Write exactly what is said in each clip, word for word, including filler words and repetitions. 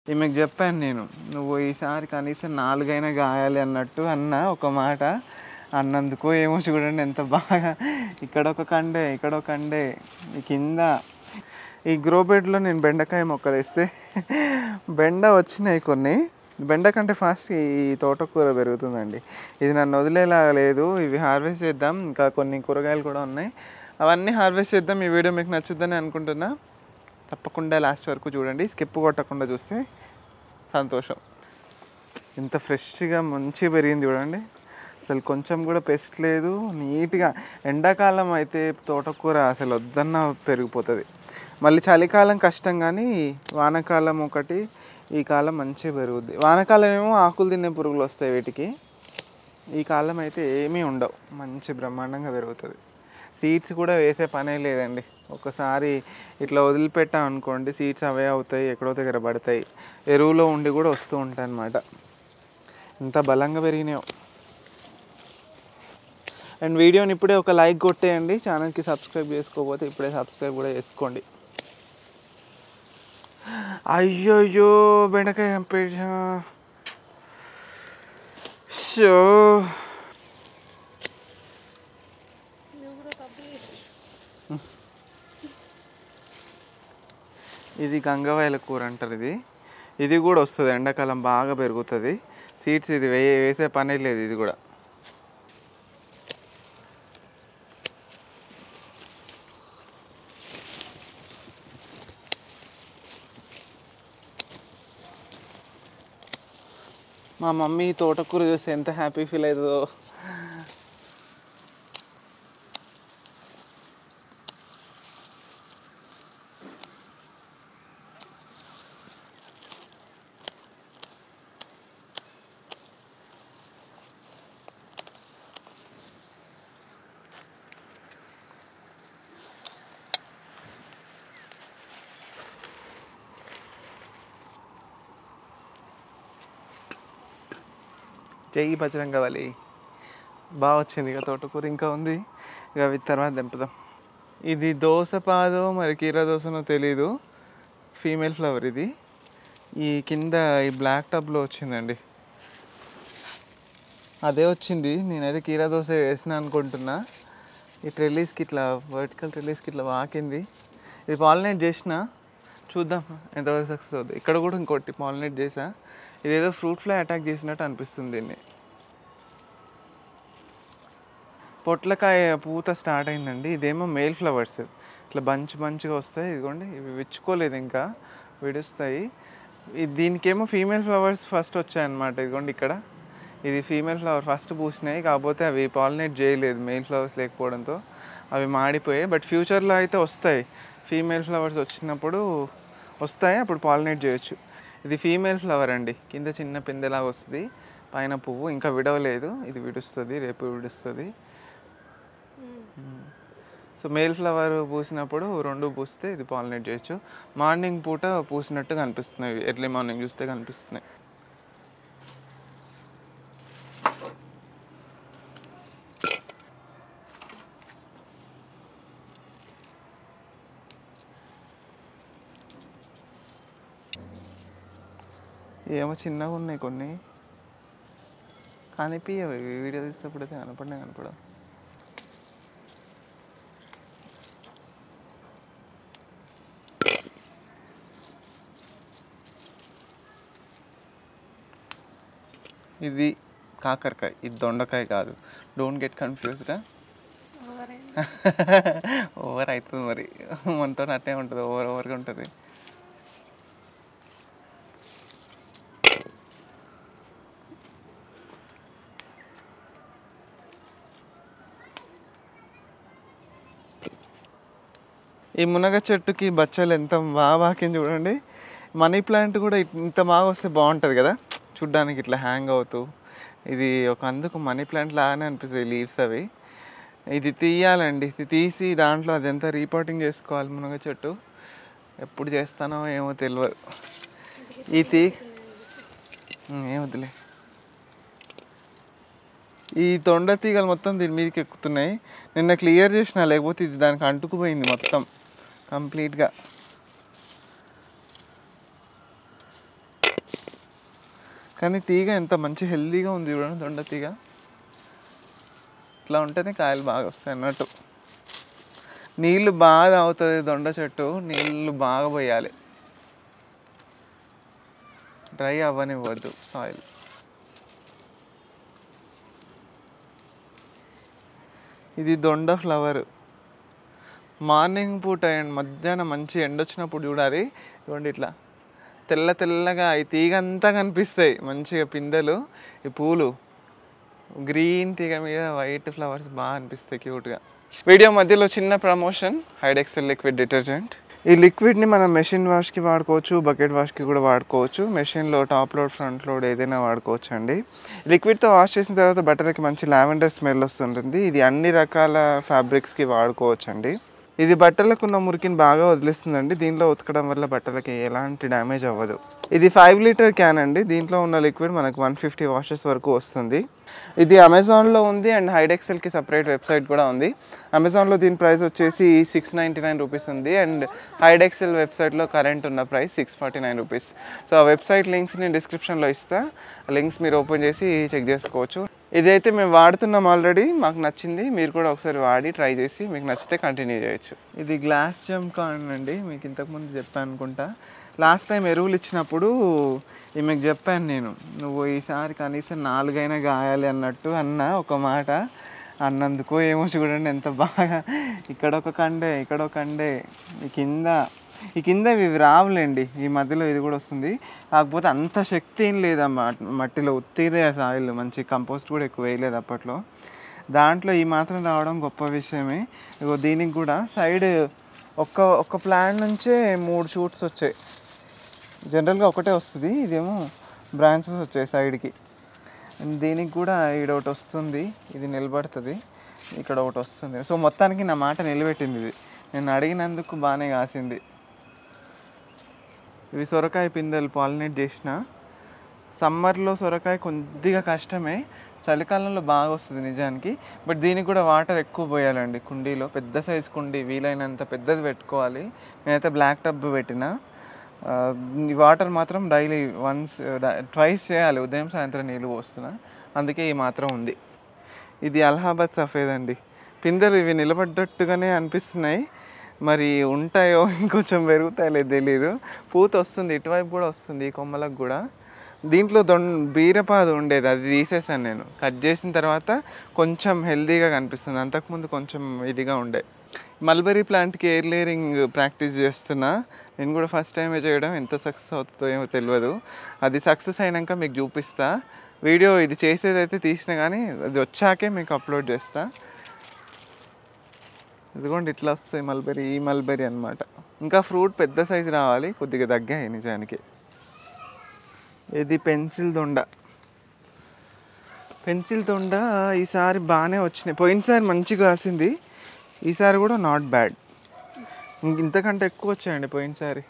ఈమెకు చెప్పాను నేను, నువ్వు ఈసారి కనీసం నాలుగైనా గాయాలి అన్నట్టు అన్న ఒక మాట అన్నందుకు ఏమో చూడండి ఎంత బాగా, ఇక్కడ ఒక కండే ఇక్కడ ఒక కండే ఈ కింద. ఈ గ్రో బెడ్లో నేను బెండకాయ మొక్కలు వేస్తే బెండ వచ్చినాయి కొన్ని. బెండ కంటే ఫాస్ట్ ఈ తోటకూర పెరుగుతుందండి. ఇది నన్ను వదిలేలా లేదు. ఇవి హార్వెస్ట్ చేద్దాం, ఇంకా కొన్ని కూరగాయలు కూడా ఉన్నాయి, అవన్నీ హార్వెస్ట్ చేద్దాం. ఈ వీడియో మీకు నచ్చుద్దని అనుకుంటున్నా. తప్పకుండా లాస్ట్ వరకు చూడండి, స్కిప్ కొట్టకుండా చూస్తే సంతోషం. ఇంత ఫ్రెష్గా మంచిగా పెరిగింది చూడండి, అసలు కొంచెం కూడా పెస్ట్ లేదు, నీట్గా. ఎండాకాలం అయితే తోటకూర అసలు వద్దన్న పెరిగిపోతుంది, మళ్ళీ చలికాలం కష్టం, కానీ వానాకాలం ఒకటి, ఈ కాలం మంచిగా పెరుగుద్ది. వానాకాలం ఏమో ఆకులు తినే పురుగులు వస్తాయి వీటికి, ఈ కాలం అయితే ఏమీ ఉండవు, మంచి బ్రహ్మాండంగా పెరుగుతుంది. సీడ్స్ కూడా వేసే పనే లేదండి, ఒకసారి ఇట్లా వదిలిపెట్టాం అనుకోండి సీడ్స్ అవే అవుతాయి, ఎక్కడో దగ్గర పడతాయి, ఎరువులో ఉండి కూడా వస్తూ ఉంటాయి అన్నమాట. ఎంత బలంగా పెరిగినాయో. అండ్ వీడియోని ఇప్పుడే ఒక లైక్ కొట్టేయండి, ఛానల్కి సబ్స్క్రైబ్ చేసుకోకపోతే ఇప్పుడే సబ్స్క్రైబ్ కూడా చేసుకోండి. అయ్యో అయ్యో బెండకాయ చంపేసా. షో ఇది గంగవాయల కూర అంటారు, ఇది ఇది కూడా వస్తుంది, ఎండాకాలం బాగా పెరుగుతుంది. సీడ్స్ ఇది వే వేసే పనే లేదు ఇది కూడా. మా మమ్మీ తోటకూర చూస్తే ఎంత హ్యాపీ ఫీల్ అవుతుందో. చెయ్యి పచ్చడం కావాలి, బాగా వచ్చింది. ఇక తోటకూర ఇంకా ఉంది, ఇక అవి తర్వాత దింపుదాం. ఇది దోసపాదో మరి కీరా దోసనో తెలీదు, ఫీమేల్ ఫ్లవర్ ఇది. ఈ కింద ఈ బ్లాక్ టబ్లో వచ్చిందండి, అదే వచ్చింది. నేనైతే కీరా దోస వేసిన అనుకుంటున్నా. ఈ ట్రెల్లీస్కి ఇట్లా వర్టికల్ ట్రెల్లీస్కి ఇట్లా వాకింది. ఇది పాలినేట్ చేసిన, చూద్దాం ఎంతవరకు సక్సెస్ అవుతుంది. ఇక్కడ కూడా ఇంకోటి పాలినేట్ చేసా, ఇదేదో ఫ్రూట్ ఫ్లై అటాక్ చేసినట్టు అనిపిస్తుంది దీన్ని. పొట్లకాయ పూత స్టార్ట్ అయిందండి, ఇదేమో మేల్ ఫ్లవర్స్, ఇట్లా బంచ్ బంచ్గా వస్తాయి. ఇదిగోండి ఇవి విచ్చుకోలేదు ఇంకా, విడుస్తాయి. దీనికేమో ఫీమేల్ ఫ్లవర్స్ ఫస్ట్ వచ్చాయన్నమాట. ఇదిగోండి ఇక్కడ ఇది ఫీమేల్ ఫ్లవర్ ఫస్ట్ పూసినాయి, కాకపోతే అవి పాలినేట్ చేయలేదు మెయిల్ ఫ్లవర్స్ లేకపోవడంతో అవి మాడిపోయాయి. బట్ ఫ్యూచర్లో అయితే వస్తాయి, ఫీమేల్ ఫ్లవర్స్ వచ్చినప్పుడు వస్తాయి, అప్పుడు పాలినేట్ చేయొచ్చు. ఇది ఫీమేల్ ఫ్లవర్ అండి, కింద చిన్న పిందెలాగా వస్తుంది, పైన పువ్వు ఇంకా విడవలేదు, ఇది విడుస్తుంది, రేపు విడుస్తుంది. సో మేల్ ఫ్లవర్ పూసినప్పుడు రెండు పూస్తే ఇది పాలినేట్ చేయొచ్చు. మార్నింగ్ పూట పూసినట్టు కనిపిస్తున్నాయి, ఎర్లీ మార్నింగ్ చూస్తే కనిపిస్తున్నాయి. ఏమో చిన్నగా ఉన్నాయి కొన్ని, కనిపించవు, వీడియో తీసేటప్పుడు అయితే కనపడినా కనపడవు. ఇది కాకరకాయ, ఇది దొండకాయ కాదు, డోంట్ గెట్ కన్ఫ్యూజ్డ్. ఓవర్ అవుతుంది మరి, మనతో అట్టే ఉంటుంది, ఓవర్ ఓవర్గా ఉంటుంది. ఈ మునగ చెట్టుకి బచ్చలు ఎంత బాగా బాకింది చూడండి. మనీ ప్లాంట్ కూడా ఇంత బాగా వస్తే బాగుంటుంది కదా చూడ్డానికి, ఇట్లా హ్యాంగ్ అవుతూ. ఇది ఒక అందుకు మనీ ప్లాంట్ లాగానే అనిపిస్తుంది లీవ్స్ అవి. ఇది తీయాలండి, ఇది తీసి దాంట్లో అదంతా రీపోర్టింగ్ చేసుకోవాలి. మునగ చెట్టు ఎప్పుడు చేస్తానో ఏమో తెలియదు. ఈ తీ ఏమొద్దులే, ఈ తొండ తీగలు మొత్తం దీని మీదకి ఎక్కుతున్నాయి. నిన్న క్లియర్ చేసిన, లేకపోతే ఇది దానికి అంటుకుపోయింది మొత్తం కంప్లీట్గా. కానీ తీగ ఎంత మంచి హెల్దీగా ఉంది చూడండి, దొండ తీగ. ఇట్లా ఉంటేనే కాయలు బాగా వస్తాయి అన్నట్టు. నీళ్ళు బాగా అవుతుంది దొండ చెట్టు, నీళ్ళు బాగా పోయాలి, డ్రై అవ్వనివ్వద్దు సాయిల్. ఇది దొండ ఫ్లవర్. మార్నింగ్ పూట అండ్ మధ్యాహ్నం మంచి ఎండ వచ్చినప్పుడు చూడాలి. చూడండి ఇట్లా తెల్ల తెల్లగా ఈ తీగ అంతా కనిపిస్తాయి మంచిగా పిందెలు. ఈ పూలు గ్రీన్ తీగ మీద వైట్ ఫ్లవర్స్ బాగా అనిపిస్తాయి క్యూట్గా. వీడియో మధ్యలో చిన్న ప్రమోషన్, హైడ్-ఎక్సెల్ లిక్విడ్ డిటర్జెంట్. ఈ లిక్విడ్ని మనం మెషిన్ వాష్కి వాడుకోవచ్చు, బకెట్ వాష్కి కూడా వాడుకోవచ్చు. మెషిన్లో టాప్ లోడ్ ఫ్రంట్ లోడ్ ఏదైనా వాడుకోవచ్చు అండి. లిక్విడ్తో వాష్ చేసిన తర్వాత బట్టలకి మంచి లావెండర్ స్మెల్ వస్తుంటుంది. ఇది అన్ని రకాల ఫ్యాబ్రిక్స్కి వాడుకోవచ్చు అండి. ఇది బట్టలకు ఉన్న మురికిని బాగా వదిలేస్తుందండి. దీంట్లో ఉతకడం వల్ల బట్టలకి ఎలాంటి డ్యామేజ్ అవ్వదు. ఇది ఫైవ్ లీటర్ క్యాన్ అండి. దీంట్లో ఉన్న లిక్విడ్ మనకు వన్ ఫిఫ్టీ వాషెస్ వరకు వస్తుంది. ఇది అమెజాన్లో ఉంది అండ్ హైడ్-ఎక్సెల్కి సపరేట్ వెబ్సైట్ కూడా ఉంది. అమెజాన్లో దీని ప్రైస్ వచ్చేసి సిక్స్ నైంటీ నైన్ రూపీస్ ఉంది అండ్ హైడ్-ఎక్సెల్ వెబ్సైట్లో కరెంట్ ఉన్న price six forty nine rupees. So ఆ వెబ్సైట్ లింక్స్ నేను డిస్క్రిప్షన్లో ఇస్తా, లింక్స్ మీరు ఓపెన్ చేసి చెక్ చేసుకోవచ్చు. ఇదైతే మేము వాడుతున్నాం ఆల్రెడీ, మాకు నచ్చింది. మీరు కూడా ఒకసారి వాడి ట్రై చేసి మీకు నచ్చితే కంటిన్యూ చేయొచ్చు. ఇది గ్లాస్ జంకాన్ అండి, మీకు ఇంతకుముందు చెప్పాను అనుకుంటా. లాస్ట్ టైం ఎరువులు ఇచ్చినప్పుడు మీకు చెప్పాను నేను, నువ్వు ఈసారి కనీసం నాలుగైనా గాయాలి అన్నట్టు అన్న ఒక మాట అన్నందుకు ఏమో చూడండి ఎంత బాగా. ఇక్కడ ఒక కండే, ఇక్కడ ఒక కండే, ఈ కింద ఈ కింద ఇవి రావులేండి, ఈ మధ్యలో ఇది కూడా వస్తుంది. కాకపోతే అంత శక్తి ఏం లేదమ్మా మట్టిలో, ఉత్తిదే సాయిల్, మంచి కంపోస్ట్ కూడా ఎక్కువ వేయలేదు అప్పట్లో. దాంట్లో ఈ మాత్రం రావడం గొప్ప విషయమే. ఇగో దీనికి కూడా సైడ్ ఒక్క ఒక్క ప్లాంట్ నుంచే మూడు షూట్స్ వచ్చాయి. జనరల్గా ఒకటే వస్తుంది, ఇదేమో బ్రాంచెస్ వచ్చాయి సైడ్కి. దీనికి కూడా ఈడ ఒకటి వస్తుంది, ఇది నిలబడుతుంది, ఇక్కడ ఒకటి వస్తుంది. సో మొత్తానికి నా మాట నిలబెట్టింది ఇది, నేను అడిగినందుకు బాగానే కాసింది. ఇవి సొరకాయ పిందెలు పాలినేట్ చేసిన. సమ్మర్లో సొరకాయ కొద్దిగా కష్టమే, చలికాలంలో బాగా వస్తుంది నిజానికి. బట్ దీనికి కూడా వాటర్ ఎక్కువ పోయాలండి కుండీలో, పెద్ద సైజ్ కుండీ, వీలైనంత పెద్దది పెట్టుకోవాలి. నేనైతే బ్లాక్ టబ్ పెట్టిన. వాటర్ మాత్రం డైలీ వన్స్ ట్వైస్ చేయాలి, ఉదయం సాయంత్రం నీళ్ళు పోస్తున్నా, అందుకే ఈ మాత్రం ఉంది. ఇది అలహాబాద్ సఫేద్ అండి. పిందెలు ఇవి నిలబడ్డట్టుగానే అనిపిస్తున్నాయి, మరి ఉంటాయో ఇంకొంచెం పెరుగుతాయో తెలీదు. పూత వస్తుంది, ఇటువైపు కూడా వస్తుంది ఈ కొమ్మలకు కూడా. దీంట్లో దొం బీరపాదు ఉండేది, అది తీసేసాను నేను. కట్ చేసిన తర్వాత కొంచెం హెల్తీగా కనిపిస్తుంది, అంతకుముందు కొంచెం ఇదిగా ఉండే. మల్బెరీ ప్లాంట్కి ఎయిర్ లేయరింగ్ ప్రాక్టీస్ చేస్తున్నా నేను కూడా, ఫస్ట్ టైమే చేయడం. ఎంత సక్సెస్ అవుతుందో ఏమో తెలియదు, అది సక్సెస్ అయినాక మీకు చూపిస్తా. వీడియో ఇది చేసేదైతే తీసినా కానీ అది వచ్చాకే మీకు అప్లోడ్ చేస్తా. ఇదిగోండి ఇట్లా వస్తాయి మల్బెరీ, ఈ మల్బెరీ అనమాట. ఇంకా ఫ్రూట్ పెద్ద సైజు రావాలి, కొద్దిగా తగ్గాయి నిజానికి. ఇది పెన్సిల్ దొండ. పెన్సిల్ దొండ ఈసారి బాగానే వచ్చినాయి, పోయినసారి మంచిగా కాసింది, ఈసారి కూడా నాట్ బ్యాడ్. ఇంతకంటే ఎక్కువ వచ్చాయండి పోయినసారి.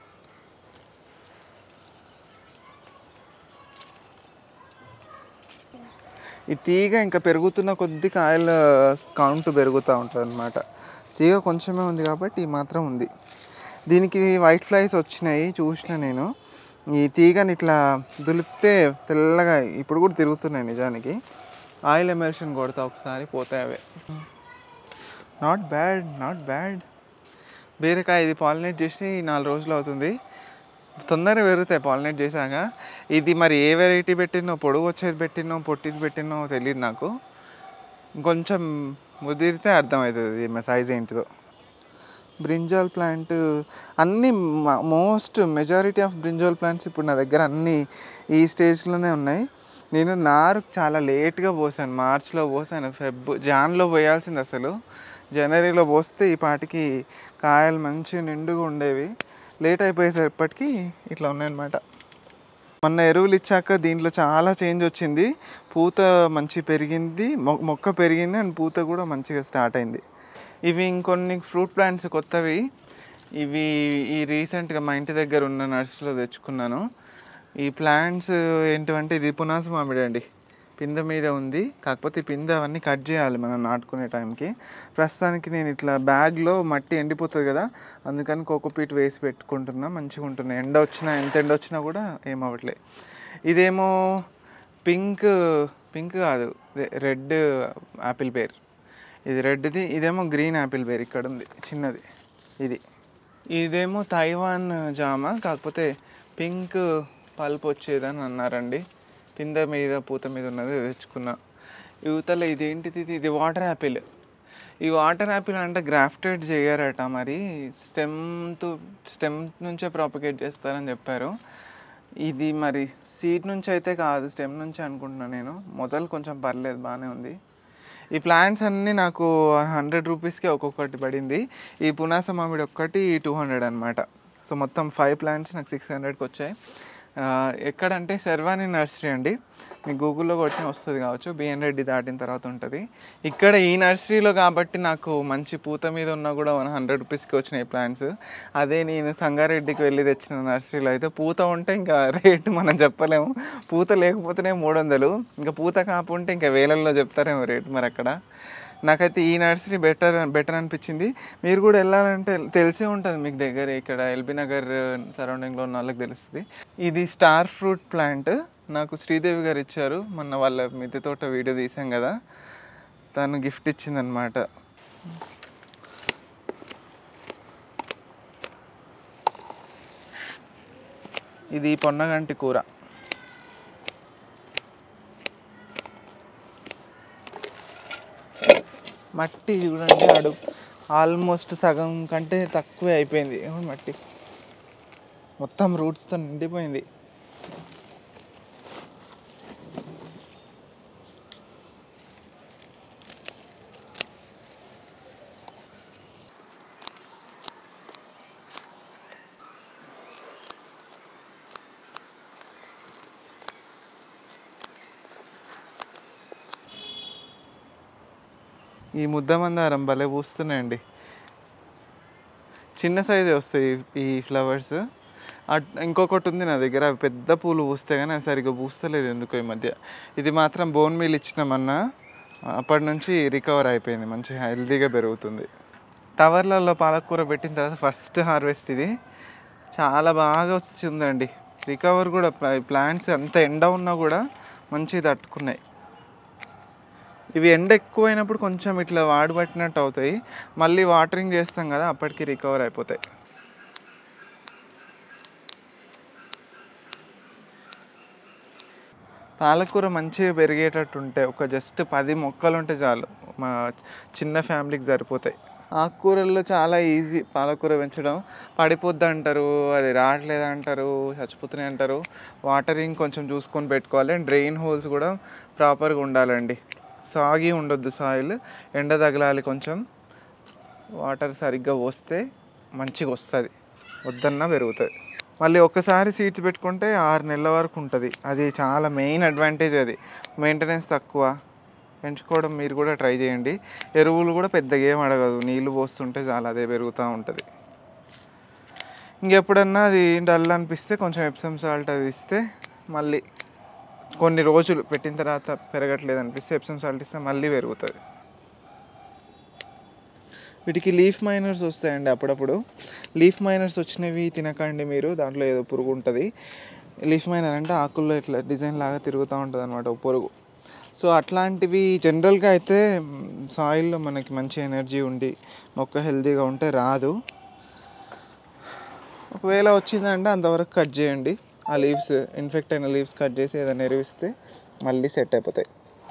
ఈ తీగ ఇంకా పెరుగుతున్న కొద్ది కాయల కౌంట్ పెరుగుతూ ఉంటుంది అనమాట. తీగ కొంచెమే ఉంది కాబట్టి ఈ మాత్రం ఉంది. దీనికి వైట్ ఫ్లైస్ వచ్చినాయి చూసిన నేను. ఈ తీగని ఇట్లా దులిపితే తెల్లగా ఇప్పుడు కూడా తిరుగుతున్నాయి నిజానికి. ఆయిల్ ఎమర్షన్ కొడతా ఒకసారి, పోతాయి అవే. Not bad, not bad. బీరకాయ ఇది పాలినేట్ చేసి నాలుగు రోజులు అవుతుంది, తొందరగా పెరుగుతాయి పాలినేట్ చేశాక. ఇది మరి ఏ వెరైటీ పెట్టినో, పొడుగు వచ్చేది పెట్టినో పొట్టిది పెట్టినో తెలియదు నాకు. కొంచెం ముదిరితే అర్థమవుతుంది మా సైజ్ ఏంటిదో. బ్రింజాల్ ప్లాంట్ అన్నీ most majority of brinjal plants ఇప్పుడు నా దగ్గర అన్నీ ఈ స్టేజ్లోనే ఉన్నాయి. నేను నారు చాలా లేట్గా పోసాను, మార్చ్లో పోసాను, ఫెబ్ జాన్లో పోయాల్సింది అసలు. జనవరిలో పోస్తే ఈ పాటికి కాయలు మంచి నిండుగా ఉండేవి. లేట్ అయిపోయేసప్పటికి ఇట్లా ఉన్నాయన్నమాట. మొన్న ఎరువులు ఇచ్చాక దీంట్లో చాలా చేంజ్ వచ్చింది, పూత మంచి పెరిగింది, మొక్క పెరిగింది అండ్ పూత కూడా మంచిగా స్టార్ట్ అయింది. ఇవి ఇంకొన్ని ఫ్రూట్ ప్లాంట్స్ కొత్తవి, ఇవి ఈ రీసెంట్గా మా ఇంటి దగ్గర ఉన్న నర్సరీలో తెచ్చుకున్నాను. ఈ ప్లాంట్స్ ఏంటంటే ఇది పునాస మామిడి అండి, పిందె మీద ఉంది. కాకపోతే ఈ పిందె అవన్నీ కట్ చేయాలి మనం నాటుకునే టైంకి. ప్రస్తుతానికి నేను ఇట్లా బ్యాగ్లో మట్టి ఎండిపోతుంది కదా, అందుకని కోకోపీట్ వేసి పెట్టుకుంటున్నా, మంచిగా ఉంటున్నాయి. ఎండ వచ్చినా ఎంత ఎండ వచ్చినా కూడా ఏమవ్వట్లేదు. ఇదేమో పింక్ పింక్ కాదు, రెడ్ యాపిల్ పేర్. ఇది రెడ్ది, ఇదేమో గ్రీన్ యాపిల్ పేర్. ఇక్కడ ఉంది చిన్నది. ఇది ఇదేమో తైవాన్ జామ, కాకపోతే పింక్ పల్ప్ వచ్చేదని అన్నారండి. కింద మీద పూత మీద ఉన్నది తెచ్చుకున్నా. యువతల ఇదేంటిది, ఇది ఇది వాటర్ యాపిల్. ఈ వాటర్ యాపిల్ అంటే గ్రాఫ్టెడ్ చేయరట, మరి స్టెమ్ స్టెమ్ నుంచే ప్రాపగేట్ చేస్తారని చెప్పారు. ఇది మరి సీడ్ నుంచి అయితే కాదు, స్టెమ్ నుంచి అనుకుంటున్నాను నేను. మొదలు కొంచెం పర్లేదు, బాగానే ఉంది. ఈ ప్లాంట్స్ అన్నీ నాకు హండ్రెడ్ రూపీస్కి ఒక్కొక్కటి పడింది. ఈ పునాస మామిడి ఒక్కటి టూ హండ్రెడ్ అనమాట. సో మొత్తం ఫైవ్ ప్లాంట్స్ నాకు సిక్స్ హండ్రెడ్కి వచ్చాయి. ఎక్కడంటే శర్వాణి నర్సరీ అండి, మీకు గూగుల్లో కొట్టిన వస్తుంది కావచ్చు. బిఎన్ రెడ్డి దాటిన తర్వాత ఉంటుంది. ఇక్కడ ఈ నర్సరీలో కాబట్టి నాకు మంచి పూత మీద ఉన్నా కూడా వన్ హండ్రెడ్ రూపీస్కి వచ్చినాయి ప్లాంట్స్. అదే నేను సంగారెడ్డికి వెళ్ళి తెచ్చిన నర్సరీలో అయితే పూత ఉంటే ఇంకా రేటు మనం చెప్పలేము, పూత లేకపోతేనే మూడు వందలు, ఇంకా పూత కాపుంటే ఇంకా వేలల్లో చెప్తారేమో రేటు. మరి అక్కడ నాకైతే ఈ నర్సరీ బెటర్ బెటర్ అనిపించింది. మీరు కూడా వెళ్ళాలంటే తెలిసే ఉంటుంది మీకు దగ్గర, ఇక్కడ ఎల్బీ నగర్ సరౌండింగ్లో ఉన్న వాళ్ళకి తెలుస్తుంది. ఇది స్టార్ ఫ్రూట్ ప్లాంట్ నాకు శ్రీదేవి గారు ఇచ్చారు. మొన్న వాళ్ళ మిద్దె తోట వీడియో తీసాం కదా, తను గిఫ్ట్ ఇచ్చిందనమాట. ఇది పొన్నగంటి కూర. మట్టి చూడండి, అడుగు ఆల్మోస్ట్ సగం కంటే తక్కువే అయిపోయింది మట్టి, మొత్తం రూట్స్తో నిండిపోయింది. ఈ ముద్ద మందారం భలే పూస్తున్నాయండి, చిన్న సైజే వస్తాయి ఈ ఫ్లవర్స్. ఇంకొకటి ఉంది నా దగ్గర, అవి పెద్ద పూలు పూస్తాయి కానీ అవి సరిగ్గా పూస్తలేదు ఎందుకో ఈ మధ్య. ఇది మాత్రం బోన్ మీల్ ఇచ్చినామన్నా, అప్పటి నుంచి రికవర్ అయిపోయింది, మంచి హెల్తీగా పెరుగుతుంది. టవర్లలో పాలకూర పెట్టిన తర్వాత ఫస్ట్ హార్వెస్ట్ ఇది, చాలా బాగా వచ్చిందండి. రికవర్ కూడా, ప్లాంట్స్ అంత ఎండ ఉన్నా కూడా మంచిగా తట్టుకున్నాయి. ఇవి ఎండ ఎక్కువైనప్పుడు కొంచెం ఇట్లా వాడబట్టినట్టు అవుతాయి, మళ్ళీ వాటరింగ్ చేస్తాం కదా అప్పటికి రికవర్ అయిపోతాయి. పాలకూర మంచిగా పెరిగేటట్టు ఉంటే ఒక జస్ట్ పది మొక్కలు ఉంటే చాలు, మా చిన్న ఫ్యామిలీకి సరిపోతాయి. ఆకుకూరల్లో చాలా ఈజీ పాలకూర పెంచడం. పడిపోద్ది అంటారు, అది రావట్లేదు అంటారు, చచ్చిపోతున్నాయి అంటారు. వాటరింగ్ కొంచెం చూసుకొని పెట్టుకోవాలి. డ్రైన్ హోల్స్ కూడా ప్రాపర్గా ఉండాలండి, సాగి ఉండొద్దు సాయిల్, ఎండ తగలాలి కొంచెం, వాటర్ సరిగ్గా పోస్తే మంచిగా వస్తుంది, వద్దన్నా పెరుగుతుంది. మళ్ళీ ఒక్కసారి సీడ్స్ పెట్టుకుంటే ఆరు నెలల వరకు ఉంటుంది. అది చాలా మెయిన్ అడ్వాంటేజ్, అది మెయింటెనెన్స్ తక్కువ. పెంచుకోవడం మీరు కూడా ట్రై చేయండి. ఎరువులు కూడా పెద్దగా ఏం అడగదు, నీళ్ళు పోస్తుంటే చాలా అదే పెరుగుతూ ఉంటుంది. ఇంకెప్పుడన్నా అది డల్ అనిపిస్తే కొంచెం ఎప్సమ్ సాల్ట్ అది ఇస్తే, మళ్ళీ కొన్ని రోజులు పెట్టిన తర్వాత పెరగట్లేదు అనిపిస్తే ఎప్సమ్ సాల్ట్ ఇస్తే మళ్ళీ పెరుగుతుంది. వీటికి లీఫ్ మైనర్స్ వస్తాయండి అప్పుడప్పుడు. లీఫ్ మైనర్స్ వచ్చినవి తినకండి మీరు, దాంట్లో ఏదో పురుగు ఉంటుంది. లీఫ్ మైనర్ అంటే ఆకుల్లో ఇట్లా డిజైన్ లాగా తిరుగుతూ ఉంటుంది అనమాట పురుగు. సో అట్లాంటివి జనరల్గా అయితే సాయిల్లో మనకి మంచి ఎనర్జీ ఉండి మొక్క హెల్తీగా ఉంటే రాదు. ఒకవేళ వచ్చిందంటే అంతవరకు కట్ చేయండి. ఆ లీవ్స్, ఇన్ఫెక్ట్ అయిన లీవ్స్ కట్ చేసి ఏదైనా ఎరువిస్తే మళ్ళీ సెట్ అయిపోతాయి.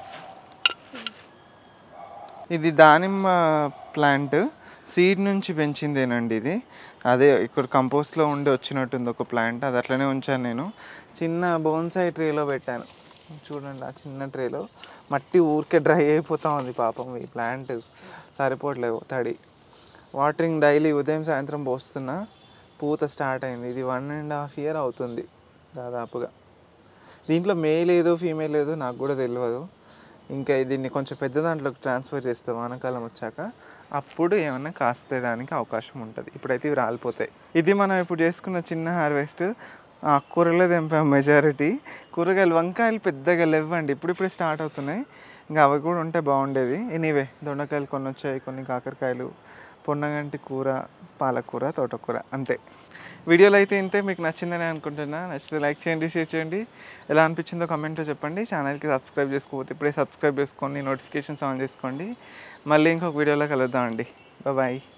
ఇది దానిమ్మ ప్లాంట్, సీడ్ నుంచి పెంచిందేనండి ఇది. అదే ఇక్కడ కంపోస్ట్లో ఉండి వచ్చినట్టుంది ఒక ప్లాంట్, అది అట్లనే ఉంచాను నేను. చిన్న బోన్సాయి ట్రేలో పెట్టాను చూడండి, ఆ చిన్న ట్రేలో. మట్టి ఊరికే డ్రై అయిపోతూ ఉంది పాపం, ఈ ప్లాంట్ సరిపోవట్లేదు తడి. వాటరింగ్ డైలీ ఉదయం సాయంత్రం పోస్తున్నా, పూత స్టార్ట్ అయింది. ఇది వన్ అండ్ హాఫ్ ఇయర్ అవుతుంది దాదాపుగా. దీంట్లో మేల్ ఏదో ఫీమేల్ ఏదో నాకు కూడా తెలియదు. ఇంకా దీన్ని కొంచెం పెద్ద దాంట్లోకి ట్రాన్స్ఫర్ చేస్తే వానాకాలం వచ్చాక అప్పుడు ఏమన్నా కాస్తేయడానికి అవకాశం ఉంటుంది. ఇప్పుడైతే ఇవి రాలిపోతాయి. ఇది మనం ఇప్పుడు చేసుకున్న చిన్న హార్వెస్ట్. కూరలో తెంపాం మెజారిటీ. కూరగాయలు వంకాయలు పెద్దగా లేవండి, ఇప్పుడిప్పుడే స్టార్ట్ అవుతున్నాయి. ఇంకా అవి కూడా ఉంటే బాగుండేది. ఎనీవే దొండకాయలు కొన్ని వచ్చాయి, కొన్ని కాకరకాయలు, పొన్నగంటి కూర, పాలకూర, తోటకూర, అంతే. వీడియోలో అయితే ఇంతే. మీకు నచ్చిందని అనుకుంటున్నా. నచ్చితే లైక్ చేయండి, షేర్ చేయండి. ఎలా అనిపించిందో కామెంట్లో చెప్పండి. ఛానల్కి సబ్స్క్రైబ్ చేసుకోకపోతే ఇప్పుడే సబ్స్క్రైబ్ చేసుకోండి, నోటిఫికేషన్స్ ఆన్ చేసుకోండి. మళ్ళీ ఇంకొక వీడియోలో కలుద్దామండి. బాయ్.